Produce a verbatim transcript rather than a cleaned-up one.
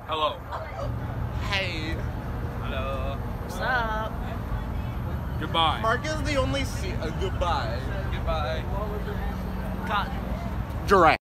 Hello. Hey. Hello. What's up? Goodbye. Mark is the only se- uh, goodbye. Goodbye. God. Giraffe.